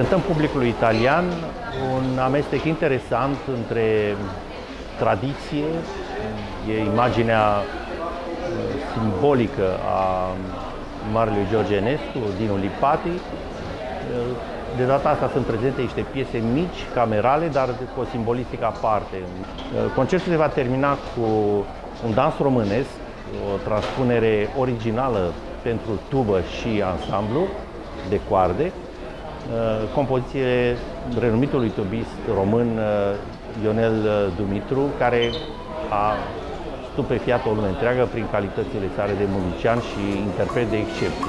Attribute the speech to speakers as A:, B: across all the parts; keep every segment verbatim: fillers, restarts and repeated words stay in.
A: Prezentăm publicului italian un amestec interesant între tradiție, e imaginea simbolică a marelui George Enescu, Dinu Lipati. De data asta sunt prezente niște piese mici, camerale, dar cu o simbolistică aparte. Concertul se va termina cu un dans românesc, o transpunere originală pentru tubă și ansamblu de coarde, compoziție renumitului tubist român Ionel Dumitru, care a stupefiat o lume întreagă prin calitățile sale de muzician și interpret de excepție.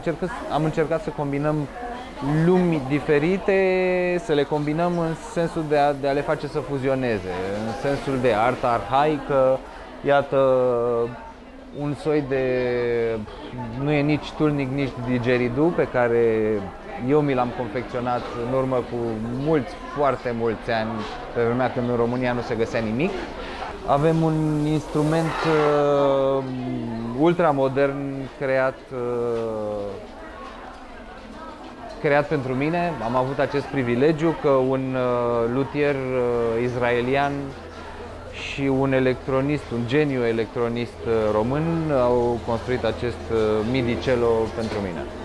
B: încercat, am încercat să combinăm lumi diferite, să le combinăm în sensul de a, de a le face să fuzioneze, în sensul de artă arhaică, iată, un soi de, nu e nici tulnic, nici didgeridoo, pe care eu mi l-am confecționat în urmă cu mulți, foarte mulți ani, pe vremea când în România nu se găsea nimic. Avem un instrument uh, ultramodern creat, uh, creat pentru mine. Am avut acest privilegiu că un uh, luthier uh, israelian și un electronist, un geniu electronist uh, român au construit acest uh, midi cello pentru mine.